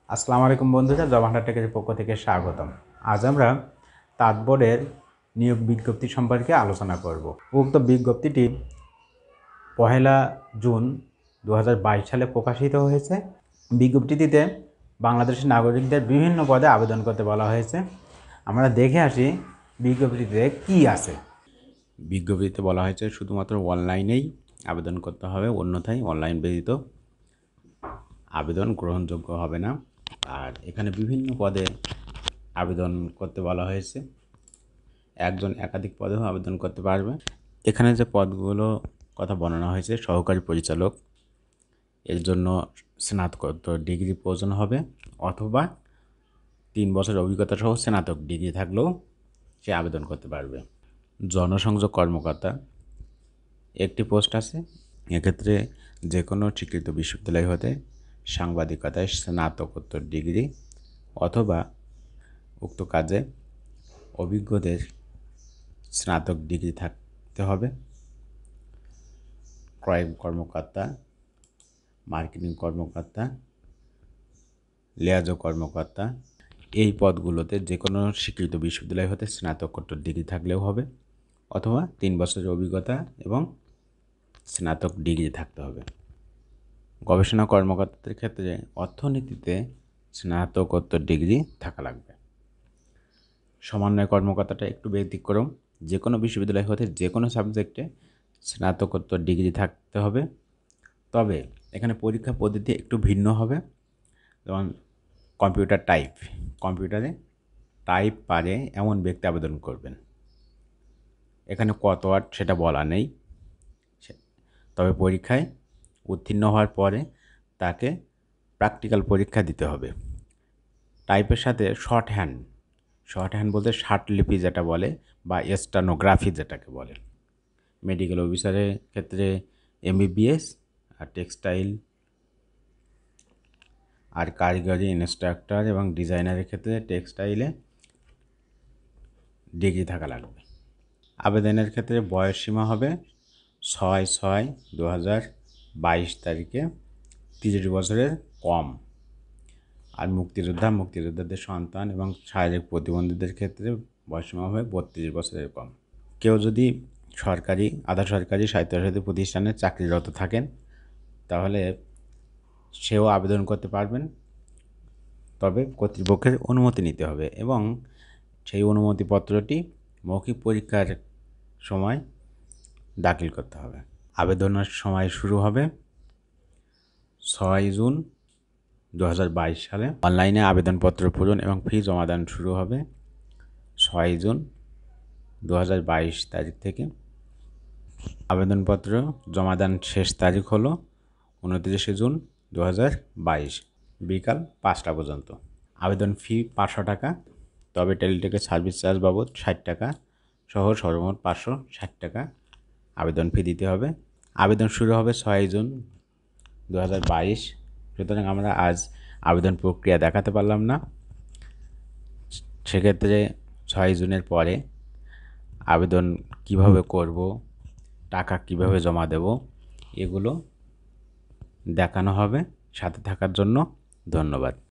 আসসালামু আলাইকুম বন্ধুরা, জব হান্টার টেকের পক্ষ থেকে স্বাগতম। আজ আমরা তাঁত বোর্ডের নিয়োগ বিজ্ঞপ্তি সম্পর্কে আলোচনা করব। উক্ত বিজ্ঞপ্তিটি 1 জুন 2022 সালে প্রকাশিত হয়েছে। বিজ্ঞপ্তিটিতে বাংলাদেশের নাগরিকদের বিভিন্ন পদে আবেদন করতে বলা হয়েছে। আমরা দেখে আসি বিজ্ঞপ্তিতে কি আছে। বিজ্ঞপ্তিতে বলা হয়েছে শুধুমাত্র অনলাইনেই আবেদন করতে হবে, অন্যথায় অনলাইন ব্যতীত আবেদন গ্রহণযোগ্য হবে না। আর এখানে বিভিন্ন পদে আবেদন করতে বলা হয়েছে। একজন একাধিক পদেও আবেদন করতে পারবে। এখানে যে পদগুলো কথা বর্ণনা হয়েছে, সহকারী পরিচালক, এর জন্য স্নাতকোত্তর ডিগ্রি প্রয়োজন হবে অথবা 3 বছরের অভিজ্ঞতা সহ স্নাতক ডিগ্রি থাকলেও সে আবেদন করতে পারবে। জনসংযোগ কর্মকর্তা একটি পোস্ট আছে। এক্ষেত্রে যে কোনো স্বীকৃত বিশ্ববিদ্যালয় হতে সাংবাদিকতায় স্নাতকোত্তর ডিগ্রি অথবা উক্ত কাজে অভিজ্ঞদের স্নাতক ডিগ্রি থাকতে হবে। ক্রয় কর্মকর্তা, মার্কেটিং কর্মকর্তা, লিয়াজো কর্মকর্তা, এই পদগুলোতে যে কোনো স্বীকৃত বিশ্ববিদ্যালয় হতে স্নাতকোত্তর ডিগ্রি থাকলেও হবে অথবা 3 বছরের অভিজ্ঞতা এবং স্নাতক ডিগ্রি থাকতে হবে। গবেষণা কর্মকর্তাদের ক্ষেত্রে অর্থনীতিতে স্নাতকোত্তর ডিগ্রি থাকা লাগবে। সমন্বয় কর্মকর্তাটা একটু ব্যতিক্রম, যে কোনো বিশ্ববিদ্যালয় হতে যে কোনো সাবজেক্টে স্নাতকোত্তর ডিগ্রি থাকতে হবে। তবে এখানে পরীক্ষা পদ্ধতি একটু ভিন্ন হবে। যেমন কম্পিউটারে টাইপ পারে এমন ব্যক্তি আবেদন করবেন। এখানে কত ওয়াট সেটা বলা নেই, তবে পরীক্ষায় উত্তীর্ণ হওয়ার পরে তাকে প্র্যাকটিক্যাল পরীক্ষা দিতে হবে। টাইপের সাথে শর্ট হ্যান্ড বলতে ষাটলিপি যেটা বলে বা স্টেনোগ্রাফি যেটাকে বলে। মেডিকেল অফিসারের ক্ষেত্রে MBBS, আর টেক্সটাইল আর কারিগরি ইনস্ট্রাক্টর এবং ডিজাইনারের ক্ষেত্রে টেক্সটাইলে ডিগ্রি থাকা লাগবে। আবেদনের ক্ষেত্রে বয়সসীমা হবে 6/6/2022 তারিখে 30 বছরের কম। আর মুক্তিযোদ্ধাদের সন্তান এবং শারীরিক প্রতিবন্ধীদের ক্ষেত্রে বয়সসীমা হবে 32 বছরের কম। কেউ যদি সরকারি, আধা সরকারি, স্বায়ত্তশাসিত প্রতিষ্ঠানে চাকরিরত থাকেন তাহলে সেও আবেদন করতে পারবেন। তবে কর্তৃপক্ষের অনুমতি নিতে হবে এবং সেই অনুমতিপত্রটি মৌখিক পরীক্ষার সময় দাখিল করতে হবে। আবেদনের সময় শুরু হবে 6 জুন 2022 সালে। অনলাইনে আবেদনপত্র পূরণ এবং ফি জমাদান শুরু হবে 6 জুন 2022 তারিখ থেকে। আবেদনপত্র জমাদান শেষ তারিখ হলো 29 জুন 2022 বিকাল 5টা পর্যন্ত। আবেদন ফি 500 টাকা, তবে টেলিটকের সার্ভিস চার্জ বাবদ 60 টাকা সহ সর্বমোট 560 টাকা আবেদন ফি দিতে হবে। আবেদন শুরু হবে 6 জুন 2022। সুতরাং আমরা আজ আবেদন প্রক্রিয়া দেখাতে পারলাম না। সেক্ষেত্রে 6 জুনের পরে আবেদন কিভাবে করব, টাকা কিভাবে জমা দেব, এগুলো দেখানো হবে। সাথে থাকার জন্য ধন্যবাদ।